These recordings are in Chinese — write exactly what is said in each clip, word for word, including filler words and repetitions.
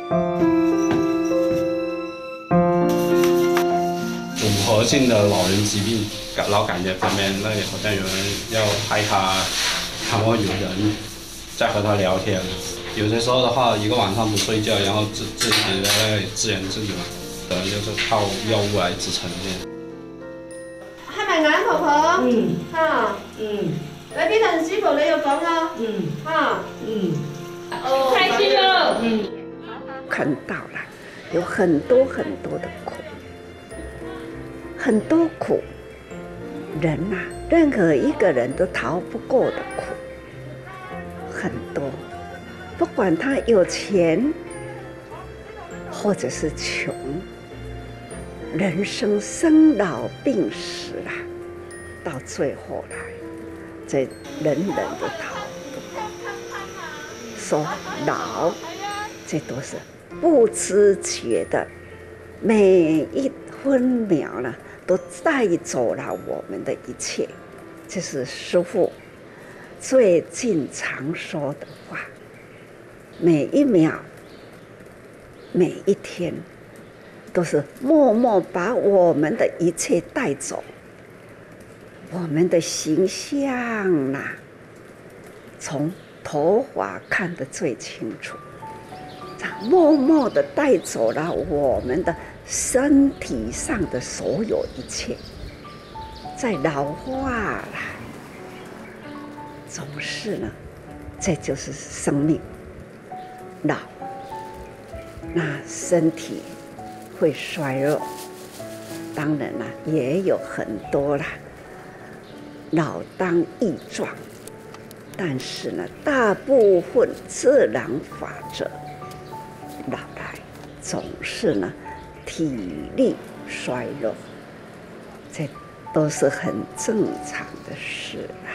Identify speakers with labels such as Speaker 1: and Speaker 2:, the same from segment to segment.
Speaker 1: 综合性的老人疾病，老感觉旁边那里好像有人要害他，然后有人在和他聊天。有些时候的话，一个晚上不睡觉，然后自自己在那里自言自语嘛，可能就是靠药物来支撑的。
Speaker 2: 係咪眼婆婆？
Speaker 3: 嗯。
Speaker 2: 嚇。
Speaker 3: 嗯。
Speaker 2: 你邊度唔舒服你要講啊。
Speaker 3: 嗯。
Speaker 2: 嚇。
Speaker 3: 嗯。
Speaker 2: 哦。開心了。
Speaker 3: 嗯。看到了，有很多很多的苦，很多苦，人呐、啊，任何一个人都逃不过的苦，很多。不管他有钱，或者是穷，人生生老病死啊，到最后来，这人人都逃不过。说老，这都是不知觉的，每一分秒呢，都带走了我们的一切。这是师父最近常说的话。每一秒，每一天，都是默默把我们的一切带走，我们的形象呐、啊，从头发看得最清楚，默默地带走了我们的身体上的所有一切，在老化了，总是呢，这就是生命。老，那身体会衰弱，当然啦，也有很多啦，老当益壮，但是呢，大部分自然法则，老来总是呢，体力衰弱，这都是很正常的事啦。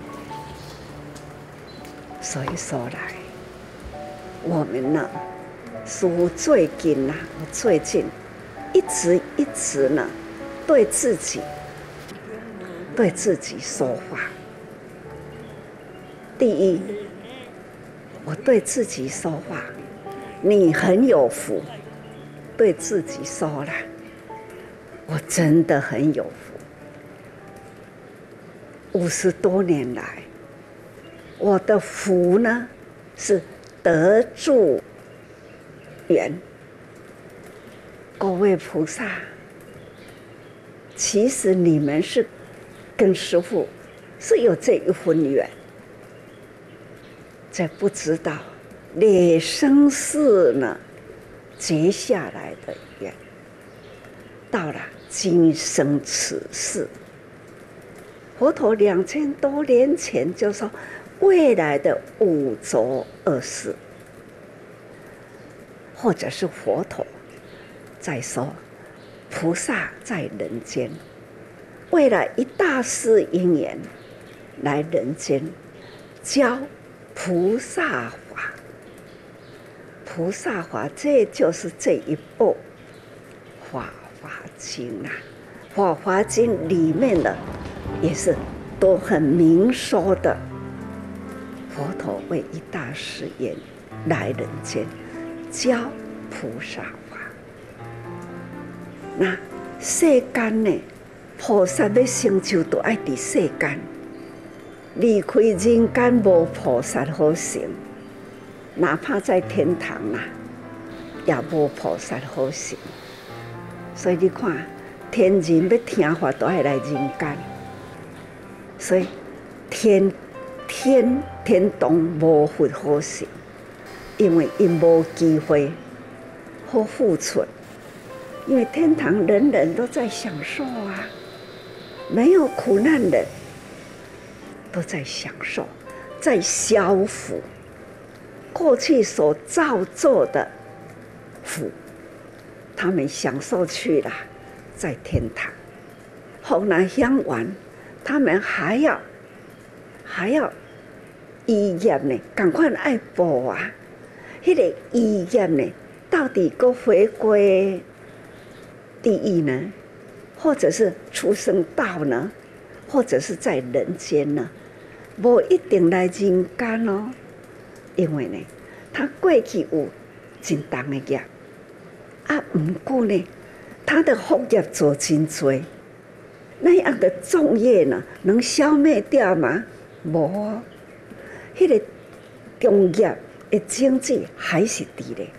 Speaker 3: 所以说来。我们呢，似乎最近呐、啊，我最近一直一直呢，对自己，对自己说话。第一，我对自己说话，你很有福。对自己说了，我真的很有福。五十多年来，我的福呢是。得助缘，各位菩萨，其实你们是跟师父是有这一份缘，这不知道累生世呢结下来的缘，到了今生此世，佛陀两千多年前就说。未来的五浊恶世，或者是佛陀在说，菩萨在人间，为了一大世因缘来人间教菩萨法。菩萨法，这就是这一部《法华经》啊，《法华经》里面的也是都很明说的。佛陀为一大誓言来人间教菩萨法。那世间呢，菩萨要成就，都爱伫世间。离开人间无菩萨好成，哪怕在天堂啊，也无菩萨好成。所以你看，天人要听法，都爱来人间。所以天。天天堂无佛好成，因为因无机会好付出。因为天堂人人都在享受啊，没有苦难人，都在享受，在消福过去所造作的福，他们享受去了，在天堂。后来享完，他们还要还要。意业呢，赶快爱报啊！迄、那个意业呢，到底搁回归地狱呢，或者是出生道呢，或者是在人间呢？无一定来人间哦，因为呢，他过去有真重的业。啊，唔过呢，他的福业做真多，那样的重业呢，能消灭掉吗？无啊，迄、那个重业的经济还是伫咧，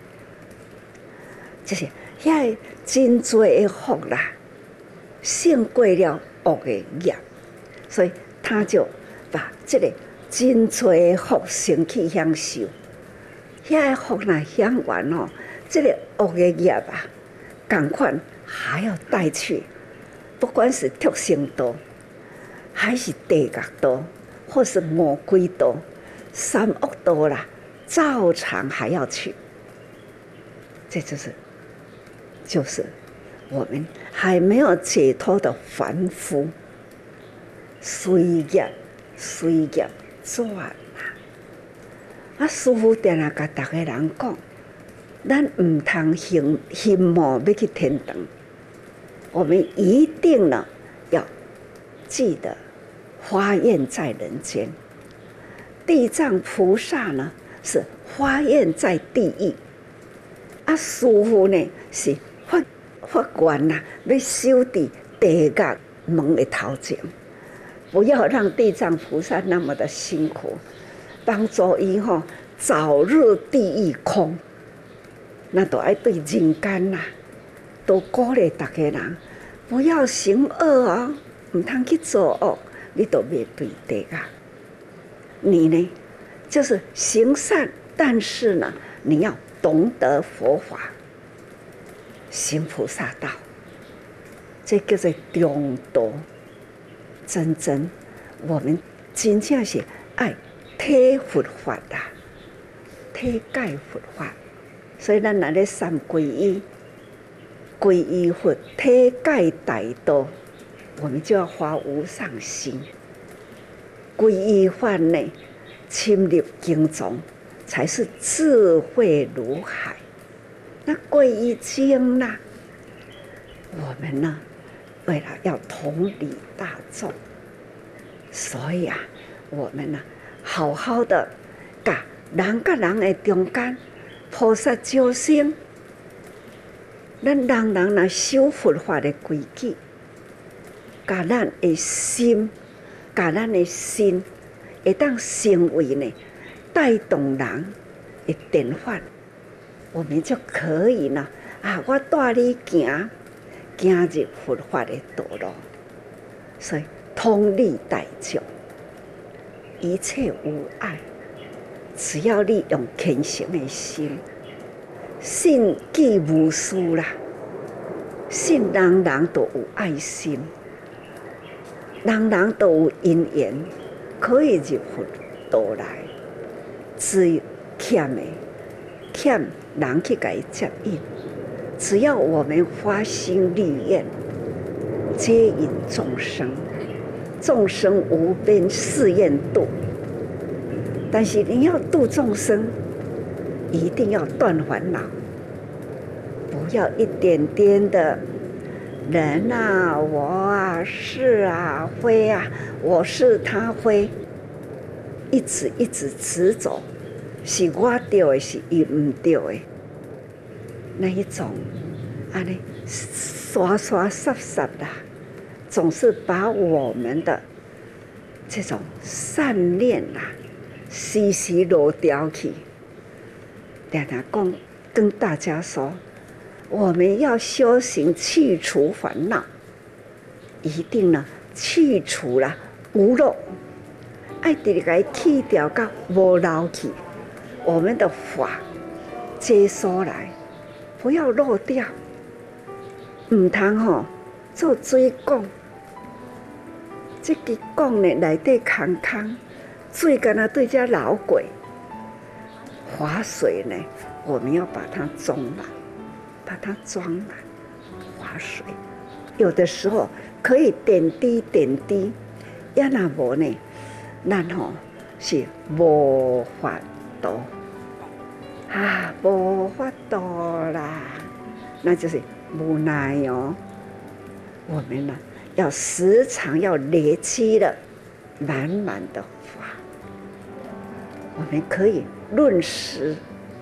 Speaker 3: 就是遐个真多的福啦，胜过了恶的业，所以他就把这个真多的福升去享受。遐个福若享完哦，这个恶的业啊，赶快还要带去，不管是畜生道，还是地狱道，或是魔鬼道、三恶道啦，照常还要去。这就是就是我们还没有解脱的凡夫，随业随业转啊！啊，师父定定甲大家人讲，咱唔通行心魔要去天堂，我们一定呢要记得发愿在人间。地藏菩萨呢是发愿在地狱，啊，师父呢是发发愿呐，要修伫地狱门的头前。不要让地藏菩萨那么的辛苦，帮助伊吼早日地狱空。那都爱对人间呐，都鼓励大家人不要行恶哦，唔通去做恶，你都面对地狱。你呢，就是行善，但是呢，你要懂得佛法，行菩萨道，这叫做中道。真正我们真正是爱体佛法啦，体解佛法。所以咱若咧三皈依，皈依佛，体解大道，我们就要发无上心。皈依法呢，深入经中，才是智慧如海。那皈依经呢，我们呢？为了要同理大众，所以啊，我们呢、啊，好好的甲人甲人的中间，菩萨招生，咱人人呢守佛法的规矩，甲咱的心，甲咱的心，会当成为呢带动人的典范，我们就可以呢啊，我带你行。行入佛法的道路，所以同理大众，一切无碍。只要你用虔诚的心，信既无私啦，信人人都有爱心，人人都有因缘，可以入佛道来。只欠的欠人去给伊接引。只要我们发心立愿，接引众生，众生无边誓愿度。但是你要度众生，一定要断烦恼，不要一点点的人啊、我啊、是啊、非啊，我是他非，一直一直执着，是我对的，是伊唔对的。那一种，啊呢，刷刷杀杀的，总是把我们的这种善念呐、啊，时时落掉去。常常讲，跟大家说，我们要修行去除烦恼，一定呢去除了无漏，爱直个去掉到无漏去，我们的法接收来。不要漏掉，唔通吼做水讲，这个讲呢内底空空，水干那对只老鬼，华水呢，我们要把它装满，把它装满华水。有的时候可以点滴点滴，要那无呢，咱吼是无法度。啊，无法度啦，那就是无奈哦。我们呢，要时常要累积了满满的法，我们可以论时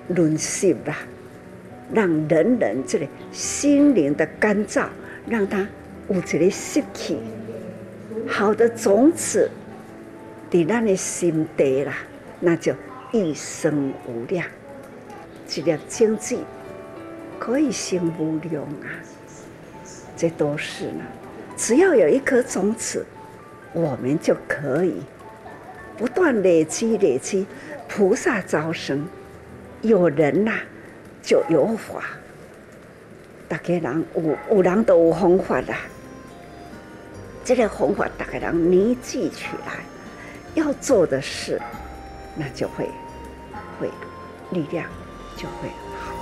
Speaker 3: 润湿啦，让人人这个心灵的干燥，让它有一个湿气，好的种子在咱的心底啦，那就一生无量。一粒种子可以生无量啊！这都是呢，只要有一颗种子，我们就可以不断累积累积，菩萨招生，有人呐、啊、就有法，大家人有有人都有方法啦。这个方法大家人凝聚起来，要做的事，那就会会力量就会好。